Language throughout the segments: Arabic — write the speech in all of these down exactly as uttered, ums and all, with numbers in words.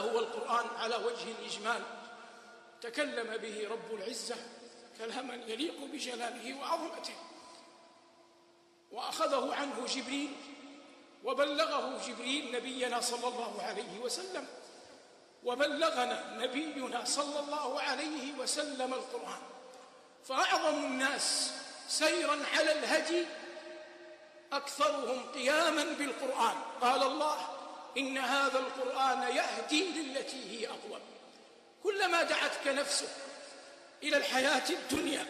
هو القرآن على وجه الإجمال. تكلم به رب العزة كلاما يليق بجلاله وعظمته، وأخذه عنه جبريل وبلغه جبريل نبينا صلى الله عليه وسلم، وبلغنا نبينا صلى الله عليه وسلم القرآن. فأعظم الناس سيرا على الهدي أكثرهم قياما بالقرآن. قال الله: إن هذا القرآن يهدي للتي هي أقوم. كلما دعتك نفسك إلى الحياة الدنيا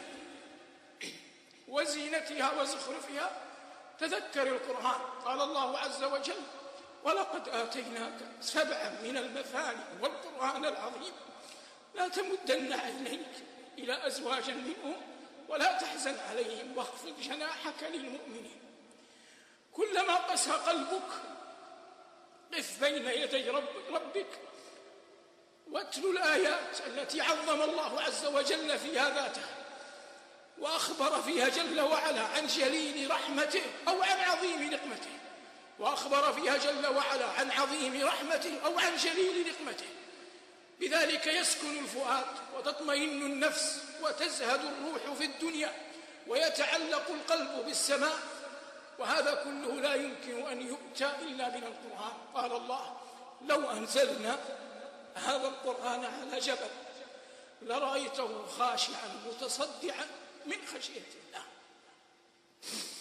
وزينتها وزخرفها تذكر القرآن. قال الله عز وجل: ولقد آتيناك سبعا من المثاني والقرآن العظيم لا تمدن عينيك إلى أزواج منهم ولا تحزن عليهم واخفض جناحك للمؤمنين. كلما قسى قلبك قف بين يدي رب ربك واتل الآيات التي عظم الله عز وجل فيها ذاته وأخبر فيها جل وعلا عن جليل رحمته أو عن عظيم نقمته، وأخبر فيها جل وعلا عن عظيم رحمته أو عن جليل نقمته. بذلك يسكن الفؤاد وتطمئن النفس وتزهد الروح في الدنيا ويتعلق القلب بالسماء. وهذا كله لا يمكن أن يؤتى إلا من القرآن. قال الله: لو أنزلنا هذا القرآن على جبل لرأيته خاشعا متصدعا من خشية الله.